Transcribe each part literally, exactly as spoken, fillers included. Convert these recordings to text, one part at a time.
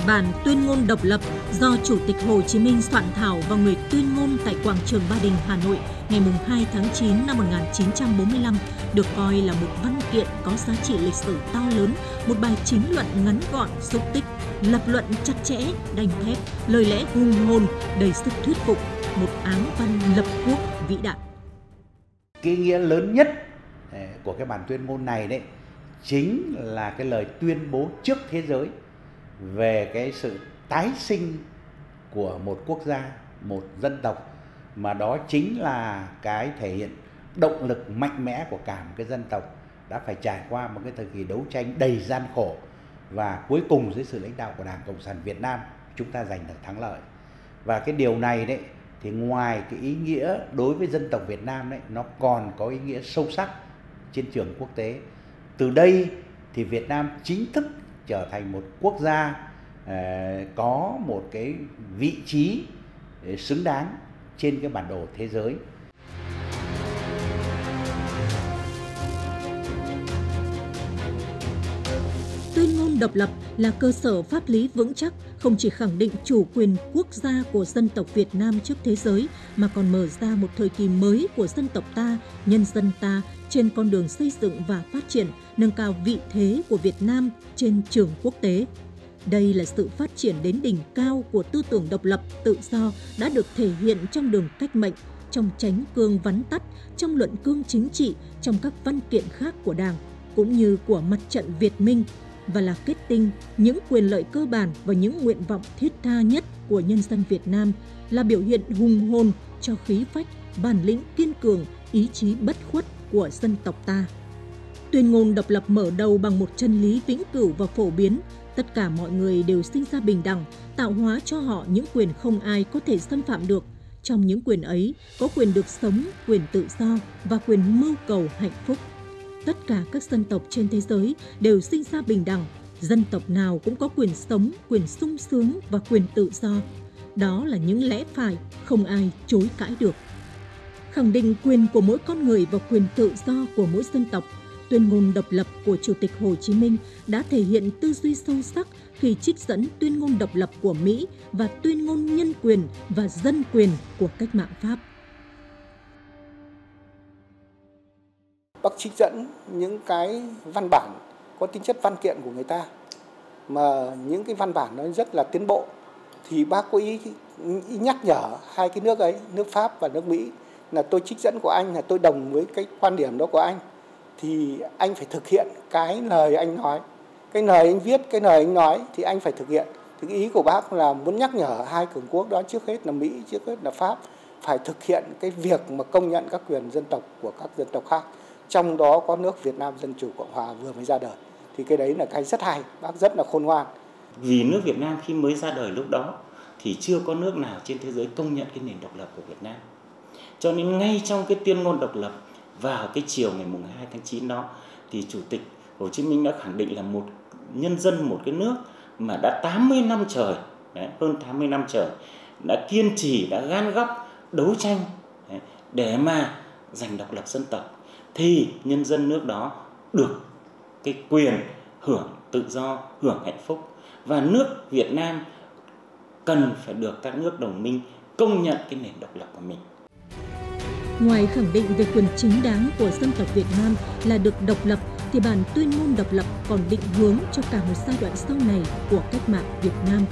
Bản tuyên ngôn độc lập do Chủ tịch Hồ Chí Minh soạn thảo và người tuyên ngôn tại Quảng trường Ba Đình, Hà Nội ngày hai tháng chín năm một nghìn chín trăm bốn mươi lăm được coi là một văn kiện có giá trị lịch sử to lớn, một bài chính luận ngắn gọn, xúc tích, lập luận chặt chẽ, đanh thép, lời lẽ hùng hồn, đầy sức thuyết phục, một áng văn lập quốc vĩ đại. Cái nghĩa lớn nhất của cái bản tuyên ngôn này đấy chính là cái lời tuyên bố trước thế giới về cái sự tái sinh của một quốc gia, một dân tộc, mà đó chính là cái thể hiện động lực mạnh mẽ của cả một cái dân tộc đã phải trải qua một cái thời kỳ đấu tranh đầy gian khổ, và cuối cùng dưới sự lãnh đạo của Đảng Cộng sản Việt Nam chúng ta giành được thắng lợi. Và cái điều này đấy thì ngoài cái ý nghĩa đối với dân tộc Việt Nam đấy, nó còn có ý nghĩa sâu sắc trên trường quốc tế. Từ đây thì Việt Nam chính thức trở thành một quốc gia eh, có một cái vị trí xứng đáng trên cái bản đồ thế giới. Tuyên ngôn độc lập là cơ sở pháp lý vững chắc, không chỉ khẳng định chủ quyền quốc gia của dân tộc Việt Nam trước thế giới, mà còn mở ra một thời kỳ mới của dân tộc ta, nhân dân ta trên con đường xây dựng và phát triển, nâng cao vị thế của Việt Nam trên trường quốc tế. Đây là sự phát triển đến đỉnh cao của tư tưởng độc lập, tự do đã được thể hiện trong đường cách mệnh, trong chánh cương vắn tắt, trong luận cương chính trị, trong các văn kiện khác của Đảng, cũng như của Mặt trận Việt Minh, và là kết tinh những quyền lợi cơ bản và những nguyện vọng thiết tha nhất của nhân dân Việt Nam, là biểu hiện hùng hồn cho khí phách, bản lĩnh kiên cường, ý chí bất khuất của dân tộc ta. Tuyên ngôn độc lập mở đầu bằng một chân lý vĩnh cửu và phổ biến: tất cả mọi người đều sinh ra bình đẳng, tạo hóa cho họ những quyền không ai có thể xâm phạm được. Trong những quyền ấy có quyền được sống, quyền tự do và quyền mưu cầu hạnh phúc. Tất cả các dân tộc trên thế giới đều sinh ra bình đẳng, dân tộc nào cũng có quyền sống, quyền sung sướng và quyền tự do. Đó là những lẽ phải không ai chối cãi được. Khẳng định quyền của mỗi con người và quyền tự do của mỗi dân tộc, tuyên ngôn độc lập của Chủ tịch Hồ Chí Minh đã thể hiện tư duy sâu sắc khi trích dẫn tuyên ngôn độc lập của Mỹ và tuyên ngôn nhân quyền và dân quyền của cách mạng Pháp. Bác trích dẫn những cái văn bản có tính chất văn kiện của người ta, mà những cái văn bản nó rất là tiến bộ, thì bác có ý, ý nhắc nhở hai cái nước ấy, nước Pháp và nước Mỹ, là tôi trích dẫn của anh là tôi đồng với cái quan điểm đó của anh, thì anh phải thực hiện cái lời anh nói, cái lời anh viết, cái lời anh nói thì anh phải thực hiện. Thì ý của bác là muốn nhắc nhở hai cường quốc đó, trước hết là Mỹ, trước hết là Pháp, phải thực hiện cái việc mà công nhận các quyền dân tộc của các dân tộc khác, trong đó có nước Việt Nam Dân Chủ Cộng Hòa vừa mới ra đời. Thì cái đấy là cái rất hay, bác rất là khôn ngoan. Vì nước Việt Nam khi mới ra đời lúc đó thì chưa có nước nào trên thế giới công nhận cái nền độc lập của Việt Nam. Cho nên ngay trong cái tuyên ngôn độc lập vào cái chiều ngày hai tháng chín đó, thì Chủ tịch Hồ Chí Minh đã khẳng định là một nhân dân một cái nước mà đã tám mươi năm trời, đấy, hơn tám mươi năm trời, đã kiên trì, đã gan góc, đấu tranh đấy, để mà giành độc lập dân tộc, thì nhân dân nước đó được cái quyền hưởng tự do, hưởng hạnh phúc. Và nước Việt Nam cần phải được các nước đồng minh công nhận cái nền độc lập của mình. Ngoài khẳng định về quyền chính đáng của dân tộc Việt Nam là được độc lập, thì bản tuyên ngôn độc lập còn định hướng cho cả một giai đoạn sau này của cách mạng Việt Nam.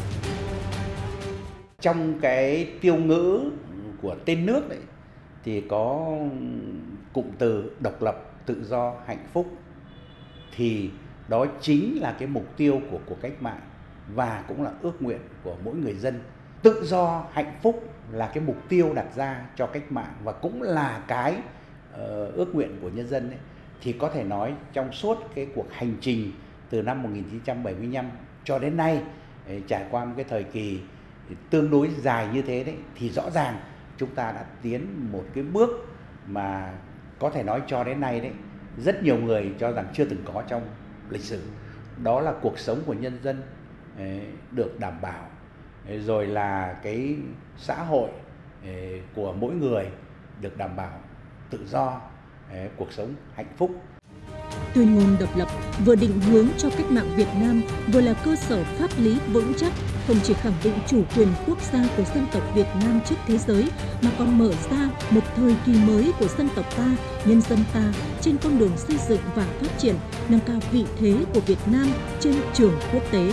Trong cái tiêu ngữ của tên nước đấy thì có cụm từ độc lập, tự do, hạnh phúc, thì đó chính là cái mục tiêu của cuộc cách mạng và cũng là ước nguyện của mỗi người dân. Tự do, hạnh phúc là cái mục tiêu đặt ra cho cách mạng và cũng là cái uh, ước nguyện của nhân dân ấy. Thì có thể nói trong suốt cái cuộc hành trình từ năm một nghìn chín trăm bảy mươi lăm cho đến nay, trải qua một cái thời kỳ tương đối dài như thế đấy, thì rõ ràng chúng ta đã tiến một cái bước mà có thể nói cho đến nay đấy, rất nhiều người cho rằng chưa từng có trong lịch sử. Đó là cuộc sống của nhân dân được đảm bảo, rồi là cái xã hội của mỗi người được đảm bảo tự do, cuộc sống hạnh phúc. Tuyên ngôn độc lập vừa định hướng cho cách mạng Việt Nam, vừa là cơ sở pháp lý vững chắc, không chỉ khẳng định chủ quyền quốc gia của dân tộc Việt Nam trước thế giới, mà còn mở ra một thời kỳ mới của dân tộc ta, nhân dân ta trên con đường xây dựng và phát triển, nâng cao vị thế của Việt Nam trên trường quốc tế.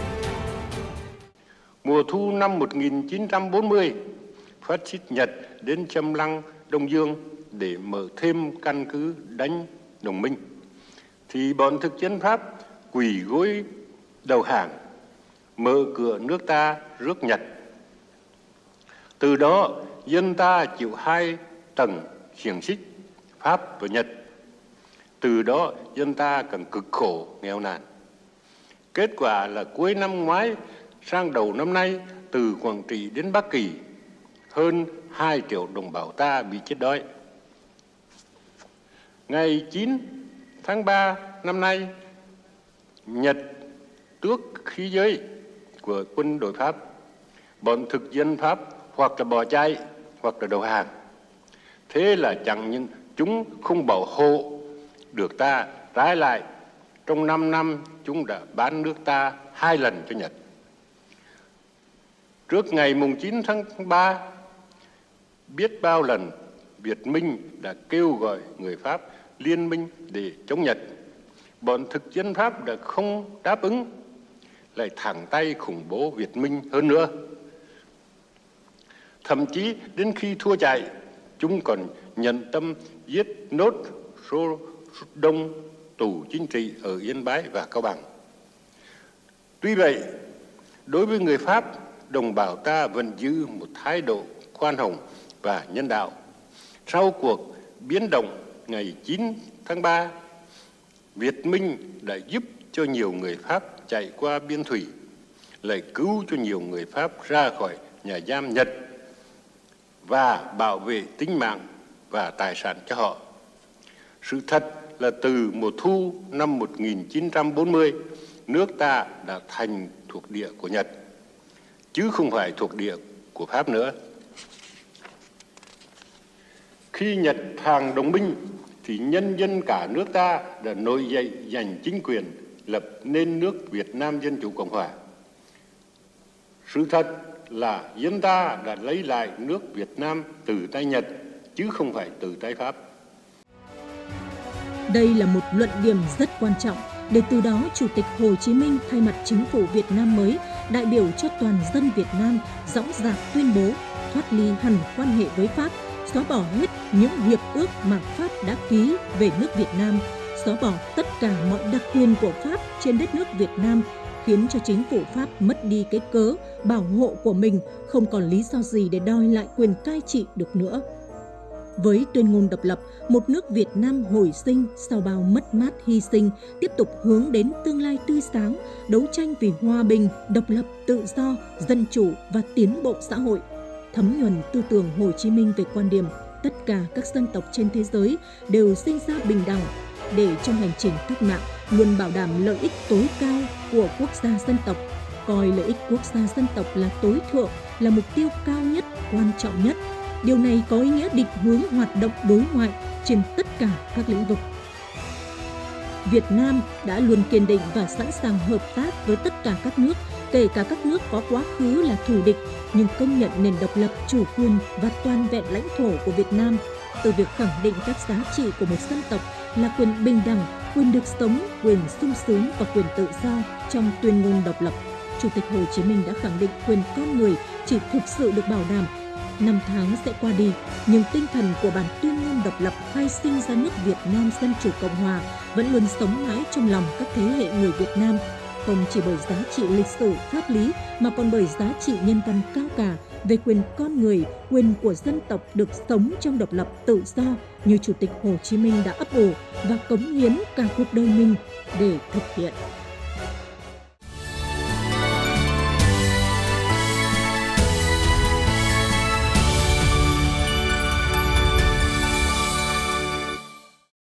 Mùa thu năm một nghìn chín trăm bốn mươi, phát xít Nhật đến Châm Lăng, Đông Dương để mở thêm căn cứ đánh đồng minh, thì bọn thực dân Pháp quỳ gối đầu hàng, mở cửa nước ta rước Nhật. Từ đó, dân ta chịu hai tầng xiềng xích, Pháp và Nhật. Từ đó, dân ta càng cực khổ, nghèo nàn. Kết quả là cuối năm ngoái sang đầu năm nay, từ Quảng Trị đến Bắc Kỳ, hơn hai triệu đồng bào ta bị chết đói. Ngày chín tháng ba năm nay, Nhật tước khí giới của quân đội Pháp. Bọn thực dân Pháp hoặc là bỏ chạy, hoặc là đầu hàng. Thế là chẳng những chúng không bảo hộ được ta, trái lại, trong năm năm chúng đã bán nước ta hai lần cho Nhật. Trước ngày mùng chín tháng ba, biết bao lần Việt Minh đã kêu gọi người Pháp liên minh để chống Nhật. Bọn thực dân Pháp đã không đáp ứng, lại thẳng tay khủng bố Việt Minh hơn nữa. Thậm chí đến khi thua chạy, chúng còn nhận tâm giết nốt số đông tù chính trị ở Yên Bái và Cao Bằng. Tuy vậy, đối với người Pháp, đồng bào ta vẫn giữ một thái độ khoan hồng và nhân đạo. Sau cuộc biến động ngày chín tháng ba, Việt Minh đã giúp cho nhiều người Pháp chạy qua biên thủy, lại cứu cho nhiều người Pháp ra khỏi nhà giam Nhật và bảo vệ tính mạng và tài sản cho họ. Sự thật là từ mùa thu năm một nghìn chín trăm bốn mươi, nước ta đã thành thuộc địa của Nhật, chứ không phải thuộc địa của Pháp nữa. Khi Nhật hàng đồng minh, thì nhân dân cả nước ta đã nổi dậy giành chính quyền, lập nên nước Việt Nam Dân Chủ Cộng Hòa. Sự thật là dân ta đã lấy lại nước Việt Nam từ tay Nhật, chứ không phải từ tay Pháp. Đây là một luận điểm rất quan trọng, để từ đó Chủ tịch Hồ Chí Minh thay mặt Chính phủ Việt Nam mới, đại biểu cho toàn dân Việt Nam dõng dạc tuyên bố thoát ly hẳn quan hệ với Pháp, xóa bỏ hết những hiệp ước mà Pháp đã ký về nước Việt Nam, xóa bỏ tất cả mọi đặc quyền của Pháp trên đất nước Việt Nam, khiến cho chính phủ Pháp mất đi cái cớ bảo hộ của mình, không còn lý do gì để đòi lại quyền cai trị được nữa. Với tuyên ngôn độc lập, một nước Việt Nam hồi sinh sau bao mất mát hy sinh, tiếp tục hướng đến tương lai tươi sáng, đấu tranh vì hòa bình, độc lập, tự do, dân chủ và tiến bộ xã hội. Thấm nhuần tư tưởng Hồ Chí Minh về quan điểm tất cả các dân tộc trên thế giới đều sinh ra bình đẳng, để trong hành trình cách mạng luôn bảo đảm lợi ích tối cao của quốc gia dân tộc, coi lợi ích quốc gia dân tộc là tối thượng, là mục tiêu cao nhất, quan trọng nhất. Điều này có ý nghĩa định hướng hoạt động đối ngoại trên tất cả các lĩnh vực. Việt Nam đã luôn kiên định và sẵn sàng hợp tác với tất cả các nước, kể cả các nước có quá khứ là thù địch, nhưng công nhận nền độc lập, chủ quyền và toàn vẹn lãnh thổ của Việt Nam. Từ việc khẳng định các giá trị của một dân tộc là quyền bình đẳng, quyền được sống, quyền sung sướng và quyền tự do trong tuyên ngôn độc lập, Chủ tịch Hồ Chí Minh đã khẳng định quyền con người chỉ thực sự được bảo đảm. Năm tháng sẽ qua đi, nhưng tinh thần của bản tuyên ngôn độc lập khai sinh ra nước Việt Nam Dân Chủ Cộng Hòa vẫn luôn sống mãi trong lòng các thế hệ người Việt Nam, không chỉ bởi giá trị lịch sử, pháp lý mà còn bởi giá trị nhân văn cao cả về quyền con người, quyền của dân tộc được sống trong độc lập tự do như Chủ tịch Hồ Chí Minh đã ấp ủ và cống hiến cả cuộc đời mình để thực hiện.